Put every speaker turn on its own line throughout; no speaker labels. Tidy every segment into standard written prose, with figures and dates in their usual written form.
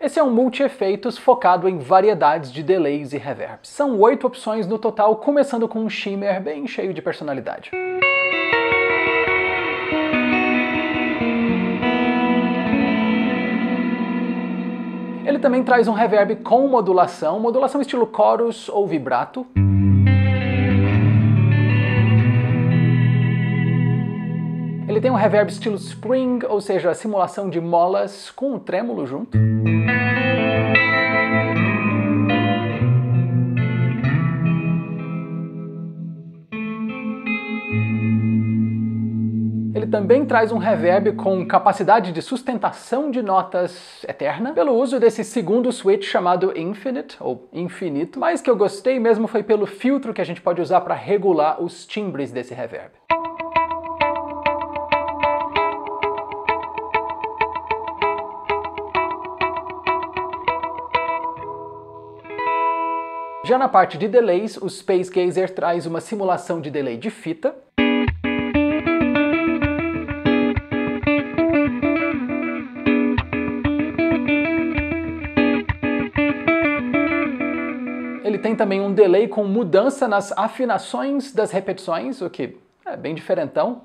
Esse é um multi-efeitos focado em variedades de delays e reverbs. São 8 opções no total, começando com um shimmer bem cheio de personalidade. Ele também traz um reverb com modulação estilo chorus ou vibrato. Ele tem um reverb estilo spring, ou seja, simulação de molas com um trêmulo junto. Ele também traz um reverb com capacidade de sustentação de notas eterna, pelo uso desse segundo switch chamado Infinite, ou infinito, mas que eu gostei mesmo foi pelo filtro que a gente pode usar para regular os timbres desse reverb. Já na parte de delays, o Space Gazer traz uma simulação de delay de fita. Ele tem também um delay com mudança nas afinações das repetições, o que é bem diferentão.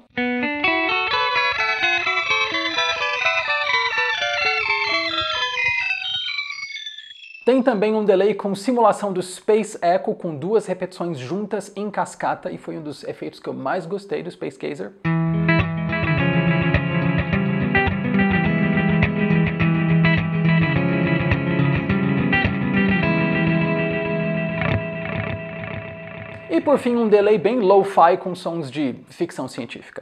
Tem também um delay com simulação do Space Echo com 2 repetições juntas em cascata, e foi um dos efeitos que eu mais gostei do Space Gazer. E por fim, um delay bem lo-fi com sons de ficção científica.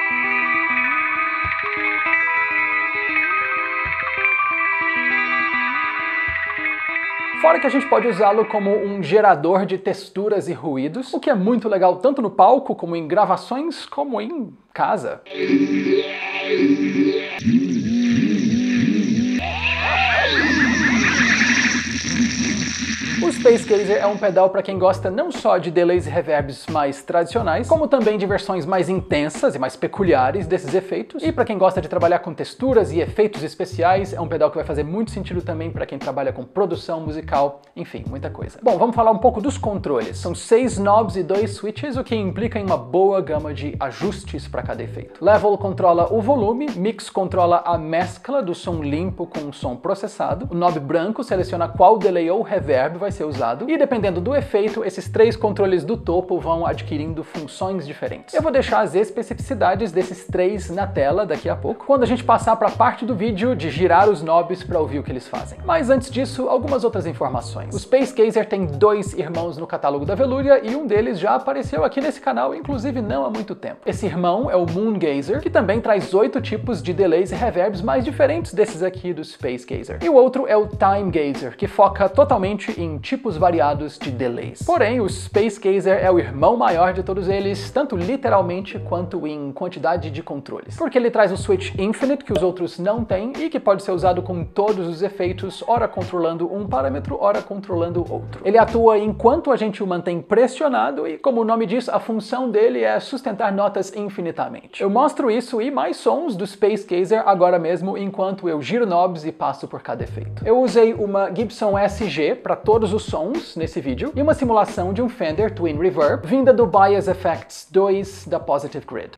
Fora que a gente pode usá-lo como um gerador de texturas e ruídos, o que é muito legal tanto no palco, como em gravações, como em casa. O Space Gazer é um pedal para quem gosta não só de delays e reverbs mais tradicionais, como também de versões mais intensas e mais peculiares desses efeitos. E para quem gosta de trabalhar com texturas e efeitos especiais, é um pedal que vai fazer muito sentido também para quem trabalha com produção musical, enfim, muita coisa. Bom, vamos falar um pouco dos controles. São 6 knobs e 2 switches, o que implica em uma boa gama de ajustes para cada efeito. Level controla o volume, Mix controla a mescla do som limpo com o som processado, o knob branco seleciona qual delay ou reverb vai ser usado, e dependendo do efeito, esses 3 controles do topo vão adquirindo funções diferentes. Eu vou deixar as especificidades desses 3 na tela daqui a pouco, quando a gente passar para a parte do vídeo de girar os knobs para ouvir o que eles fazem. Mas antes disso, algumas outras informações. O Space Gazer tem 2 irmãos no catálogo da Veluria, e um deles já apareceu aqui nesse canal, inclusive não há muito tempo. Esse irmão é o Moon Gazer, que também traz 8 tipos de delays e reverbs mais diferentes desses aqui do Space Gazer. E o outro é o Time Gazer, que foca totalmente em tipos variados de delays. Porém, o Space Gazer é o irmão maior de todos eles, tanto literalmente quanto em quantidade de controles. Porque ele traz o switch Infinite, que os outros não têm, e que pode ser usado com todos os efeitos, ora controlando um parâmetro, ora controlando outro. Ele atua enquanto a gente o mantém pressionado, e como o nome diz, a função dele é sustentar notas infinitamente. Eu mostro isso e mais sons do Space Gazer agora mesmo, enquanto eu giro knobs e passo por cada efeito. Eu usei uma Gibson SG para todos os sons nesse vídeo, e uma simulação de um Fender Twin Reverb, vinda do Bias Effects 2 da Positive Grid.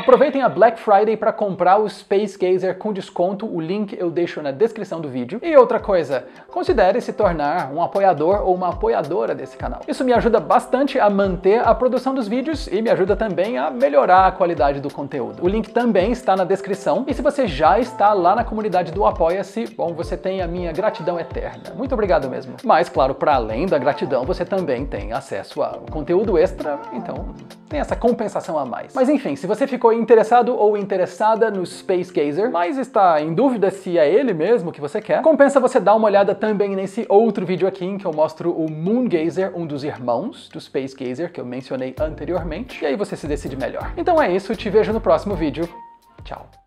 Aproveitem a Black Friday para comprar o Space Gazer com desconto, o link eu deixo na descrição do vídeo. E outra coisa, considere se tornar um apoiador ou uma apoiadora desse canal. Isso me ajuda bastante a manter a produção dos vídeos e me ajuda também a melhorar a qualidade do conteúdo. O link também está na descrição e se você já está lá na comunidade do Apoia-se, bom, você tem a minha gratidão eterna. Muito obrigado mesmo. Mas, claro, para além da gratidão, você também tem acesso a conteúdo extra, então tem essa compensação a mais. Mas enfim, se você ficou interessado ou interessada no Space Gazer, mas está em dúvida se é ele mesmo que você quer, compensa você dar uma olhada também nesse outro vídeo aqui em que eu mostro o Moon Gazer, um dos irmãos do Space Gazer que eu mencionei anteriormente, e aí você se decide melhor. Então é isso, te vejo no próximo vídeo. Tchau!